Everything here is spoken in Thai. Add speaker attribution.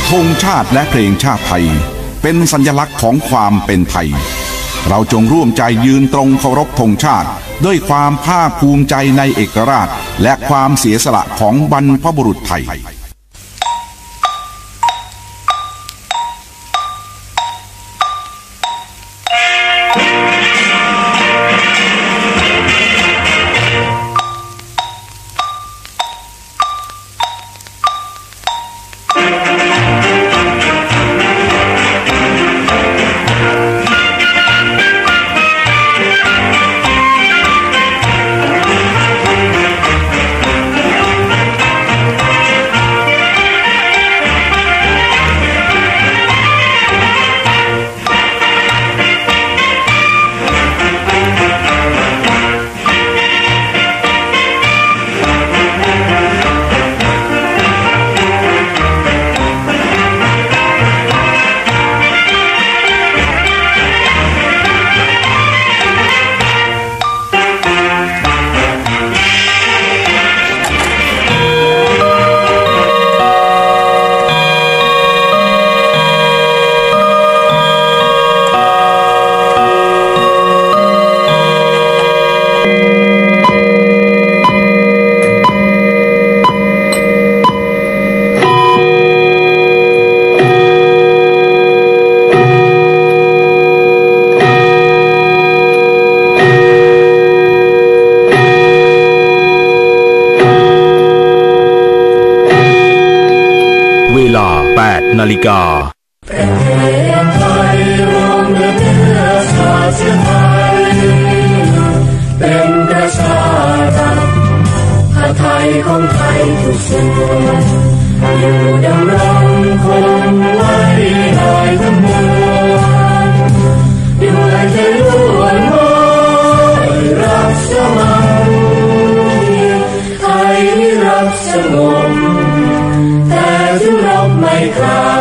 Speaker 1: ธงชาติและเพลงชาติไทยเป็นสัญลักษณ์ของความเป็นไทยเราจงร่วมใจยืนตรงเคารพธงชาติด้วยความภาคภูมิใจในเอกราชและความเสียสละของบรรพบุรุษไทย
Speaker 2: นาฬิกา
Speaker 3: ประเทศไทยรวมเนื้อชาติไทยเป็นประชารัฐผ้าไทยของไทยทุกส่วนอยู่ดำรงคงไว้ได้ทั้งมวลด้วยใจล้วนไว้รักสมัครไทยรักสงบแต่ถึงรบไม่กล้า